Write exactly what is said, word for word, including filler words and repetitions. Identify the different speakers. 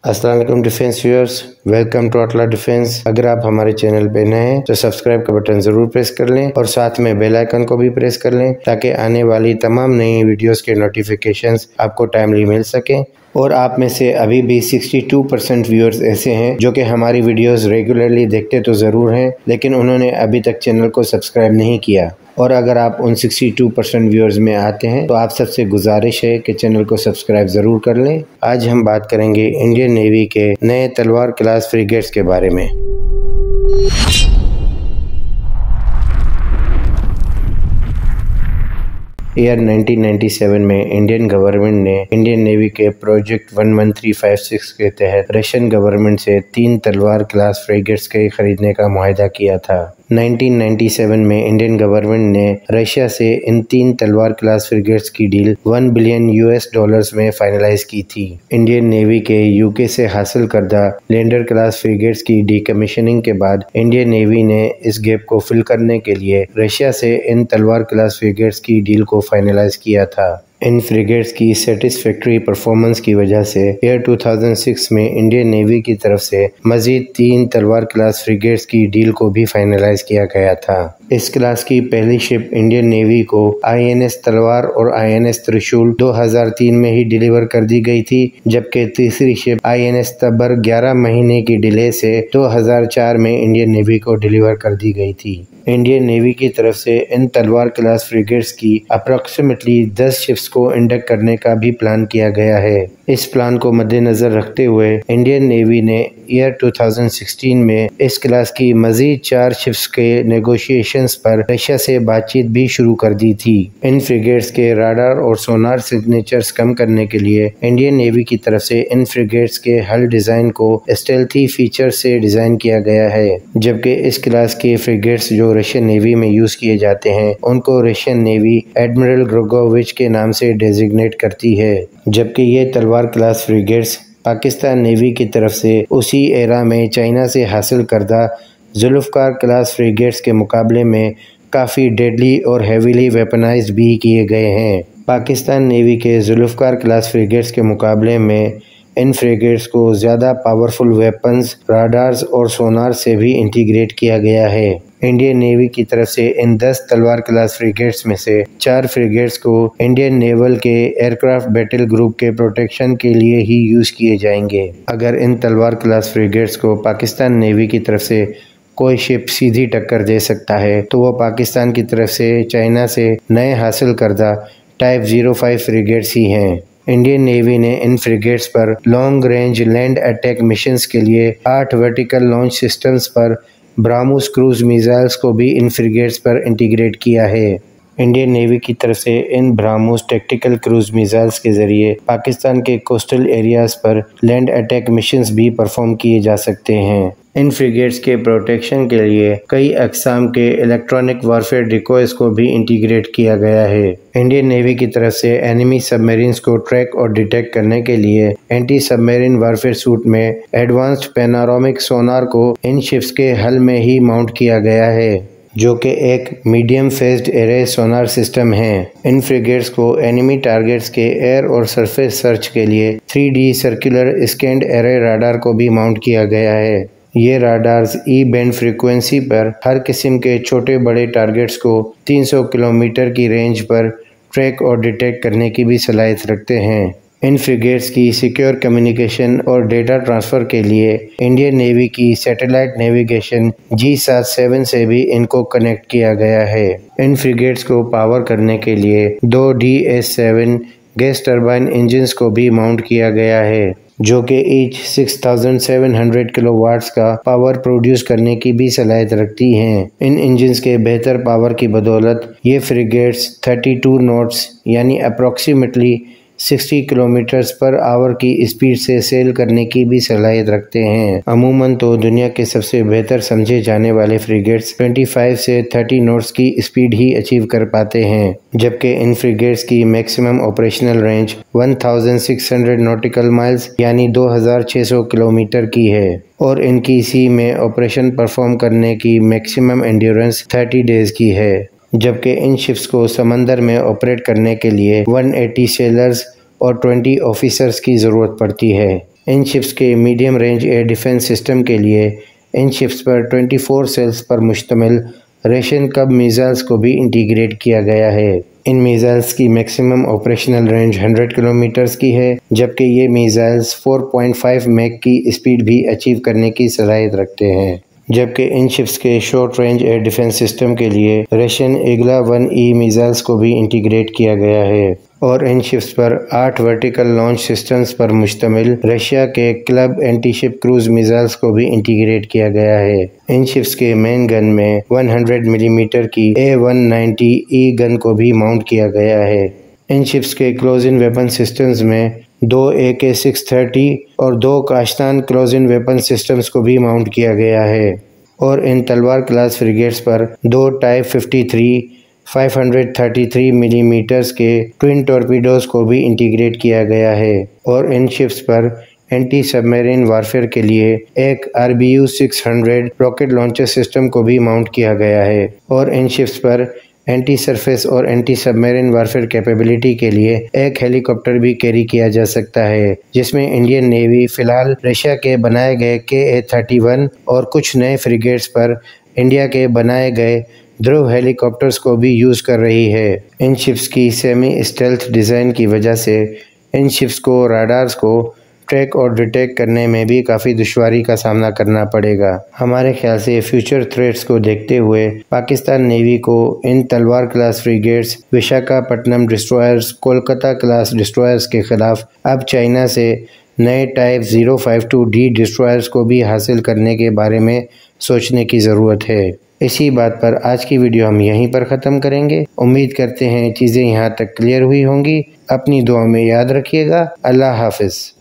Speaker 1: अस्सलाम वालेकुम defence viewers, welcome to Atla defence. अगर आप हमारे चैनल पे नए हैं तो सब्सक्राइब का बटन जरूर प्रेस कर लें और साथ में बेल आइकन को भी प्रेस कर लें ताकि आने वाली तमाम नई वीडियोस के नोटिफिकेशंस आपको टाइमली मिल सकें। और आप में से अभी भी बासठ परसेंट व्यूअर्स ऐसे हैं जो कि हमारी वीडियोस रेगुलरली देखते तो ज़रूर हैं, लेकिन उन्होंने अभी तक चैनल को सब्सक्राइब नहीं किया। और अगर आप उन बासठ परसेंट व्यूअर्स में आते हैं तो आप सबसे गुजारिश है कि चैनल को सब्सक्राइब ज़रूर कर लें। आज हम बात करेंगे इंडियन नेवी के नए तलवार क्लास फ्रिगेट्स के बारे में। ईयर नाइनटीन नाइंटी सेवन में इंडियन गवर्नमेंट ने इंडियन नेवी के project one one three five six के तहत रशियन गवर्नमेंट से तीन तलवार क्लास फ्रिगेट्स के खरीदने का मुआहदा किया था। नाइनटीन नाइंटी सेवन में इंडियन गवर्नमेंट ने रशिया से इन तीन तलवार क्लास फ्रिगेट्स की deal one billion US dollars में फाइनलाइज की थी। इंडियन नेवी के यूके से हासिल करदा लेंडर क्लास फ्रिगेट्स की डीकमीशनिंग के बाद इंडियन नेवी ने इस गैप को फिल करने के लिए रशिया से इन तलवार क्लास फ्रिगेट्स की डील को फाइनलाइज किया था। इन फ्रिगेट्स की सेटिस्फैक्ट्री परफॉर्मेंस की वजह से ईयर टू थाउजेंड सिक्स में इंडियन नेवी की तरफ से मजीद तीन तलवार क्लास फ्रिगेट्स की डील को भी फाइनलाइज किया गया था। इस क्लास की पहली शिप इंडियन नेवी को आईएनएस तलवार और आईएनएस त्रिशूल दो हज़ार तीन में ही डिलीवर कर दी गई थी, जबकि तीसरी शिप आईएनएस तब्बर ग्यारह महीने की डिले से दो हज़ार चार में इंडियन नेवी को डिलीवर कर दी गई थी। इंडियन नेवी की तरफ से इन तलवार क्लास फ्रिगेट्स की अप्रॉक्सीमेटली दस शिप्स को इंडक्ट करने का भी प्लान किया गया है। इस प्लान को मद्देनजर रखते हुए इंडियन नेवी ने ईयर टू थाउजेंड सिक्सटीन में इस क्लास की मजीद चार शिप्स के नेगोशिएशंस पर रशिया से बातचीत भी शुरू कर दी थी। इन फ्रिगेट्स के राडार और सोनार सिग्नेचर्स कम करने के लिए इंडियन नेवी की तरफ से इन फ्रिगेट्स के हल डिजाइन को स्टेल्थी फीचर से डिजाइन किया गया है, जबकि इस क्लास के फ्रिगेट्स जो रशियन नेवी में यूज किए जाते हैं उनको रशियन नेवी एडमिरल ग्रोगोविच के नाम से डेजिग्नेट करती है, जबकि ये तलवार क्लास फ्रिगेट्स पाकिस्तान नेवी की तरफ से उसी एरा में चाइना से हासिल करदा जुल्फ़कार क्लास फ्रिगेट्स के मुकाबले में काफ़ी डेडली और हेवीली वेपनाइज्ड भी किए गए हैं। पाकिस्तान नेवी के जुल्फ़कार क्लास फ्रिगेट्स के मुकाबले में इन फ्रिगेट्स को ज़्यादा पावरफुल वेपन्स, राडार्स और सोनार से भी इंटीग्रेट किया गया है। इंडियन नेवी की तरफ से इन दस तलवार क्लास फ्रिगेट्स में से चार फ्रिगेट्स को इंडियन नेवल के एयरक्राफ्ट बैटल ग्रुप के प्रोटेक्शन के लिए ही यूज़ किए जाएंगे। अगर इन तलवार क्लास फ्रिगेट्स को पाकिस्तान नेवी की तरफ से कोई शिप सीधी टक्कर दे सकता है तो वो पाकिस्तान की तरफ से चाइना से नए हासिल करदा टाइप ज़ीरो फाइव फ्रिगेट्स ही हैं। इंडियन नेवी ने इन फ्रिगेट्स पर long range land attack missions के लिए आठ वर्टिकल लॉन्च सिस्टम्स पर ब्राह्मोस क्रूज मिसाइल्स को भी इन फ्रिगेट्स पर इंटीग्रेट किया है। इंडियन नेवी की तरफ से इन ब्राह्मोस टैक्टिकल क्रूज मिसाइल्स के जरिए पाकिस्तान के कोस्टल एरियाज पर लैंड अटैक मिशंस भी परफॉर्म किए जा सकते हैं। इन फ्रिगेट्स के प्रोटेक्शन के लिए कई अक़साम के इलेक्ट्रॉनिक वारफेयर डिकोयस को भी इंटीग्रेट किया गया है। इंडियन नेवी की तरफ से एनिमी सबमरीन्स को ट्रैक और डिटेक्ट करने के लिए एंटी सबमरीन वारफेयर सूट में एडवांस्ड पैनोरामिक सोनार को इन शिप्स के हल में ही माउंट किया गया है, जो कि एक medium phased array sonar system है। इन फ्रिगेट्स को एनिमी टारगेट्स के एयर और सरफेस सर्च के लिए three D circular scanned array radar को भी माउंट किया गया है। ये राडार्स ई बैंड फ्रीक्वेंसी पर हर किस्म के छोटे बड़े टारगेट्स को तीन सौ किलोमीटर की रेंज पर ट्रैक और डिटेक्ट करने की भी सलाहियत रखते हैं। इन फ्रिगेट्स की सिक्योर कम्युनिकेशन और डेटा ट्रांसफ़र के लिए इंडियन नेवी की satellite navigation G sat seven से भी इनको कनेक्ट किया गया है। इन फ्रिगेट्स को पावर करने के लिए दो D S seven gas turbine engines को भी माउंट किया गया है, जो कि each six thousand seven hundred kilowatts का पावर प्रोड्यूस करने की भी सलाहियत रखती हैं। इन इंजन्स के बेहतर पावर की बदौलत ये फ्रिगेट्स थर्टी टू नॉट्स यानी अप्रॉक्सीमेटली साठ किलोमीटर्स पर आवर की स्पीड से सेल करने की भी सलाहियत रखते हैं। अमूमन तो दुनिया के सबसे बेहतर समझे जाने वाले फ्रिगेट्स पच्चीस से तीस नॉट्स की स्पीड ही अचीव कर पाते हैं, जबकि इन फ्रिगेट्स की मैक्सिमम ऑपरेशनल रेंज सोलह सौ नॉटिकल माइल्स यानी दो हज़ार छह सौ किलोमीटर की है और इनकी सी में ऑपरेशन परफॉर्म करने की मैक्सिमम एंड्योरेंस तीस डेज की है, जबकि इन शिप्स को समंदर में ऑपरेट करने के लिए एक सौ अस्सी सेलर्स और बीस ऑफिसर्स की ज़रूरत पड़ती है। इन शिप्स के medium range air defence system के लिए इन शिप्स पर चौबीस सेल्स पर मुश्तमिल रेशन कब मिसाइल्स को भी इंटीग्रेट किया गया है। इन मिसाइल्स की मैक्सिमम ऑपरेशनल रेंज सौ किलोमीटर्स की है, जबकि ये मिसाइल्स चार पॉइंट पाँच मैक की स्पीड भी अचीव करने की सलाहियत रखते हैं। जबकि इन शिप्स के short range air defence system के लिए Russian Igla one E missiles को भी इंटीग्रेट किया गया है और इन शिप्स पर आठ वर्टिकल लॉन्च सिस्टम्स पर मुश्तमिल रशिया के Klub anti ship cruise missiles को भी इंटीग्रेट किया गया है। इन शिप्स के मेन गन में सौ मिलीमीटर की A one ninety E gun को भी माउंट किया गया है। इन शिप्स के क्लोज इन वेपन सिस्टम्स में दो ए के सिक्स थर्टी और दो Kashtan close in weapon systems को भी माउंट किया गया है और इन तलवार क्लास फ्रिगेट्स पर दो टाइप फिफ्टी थ्री पाँच सौ तैंतीस मिलीमीटर्स के ट्विन टॉर्पीडोज को भी इंटीग्रेट किया गया है और इन शिप्स पर एंटी सबमरीन वारफेयर के लिए एक R B U six hundred rocket launcher system को भी माउंट किया गया है और इन शिप्स पर एंटी सरफेस और एंटी सबमरीन वारफेयर कैपेबिलिटी के लिए एक हेलीकॉप्टर भी कैरी किया जा सकता है, जिसमें इंडियन नेवी फिलहाल रशिया के बनाए गए के ए थर्टी वन और कुछ नए फ्रिगेट्स पर इंडिया के बनाए गए ध्रुव हेलीकॉप्टर्स को भी यूज़ कर रही है। इन शिप्स की सेमी स्टेल्थ डिज़ाइन की वजह से इन शिप्स को राडार्स को ट्रैक और डिटेक्ट करने में भी काफ़ी दुश्वारी का सामना करना पड़ेगा। हमारे ख्याल से फ्यूचर थ्रेट्स को देखते हुए पाकिस्तान नेवी को इन Talwar class frigates, Visakhapatnam destroyers, Kolkata class destroyers के खिलाफ अब चाइना से नए type zero five two D destroyers को भी हासिल करने के बारे में सोचने की ज़रूरत है। इसी बात पर आज की वीडियो हम यहीं पर ख़त्म करेंगे। उम्मीद करते हैं चीज़ें यहाँ तक क्लियर हुई होंगी। अपनी दुआ में याद रखिएगा। अल्लाह हाफिज़।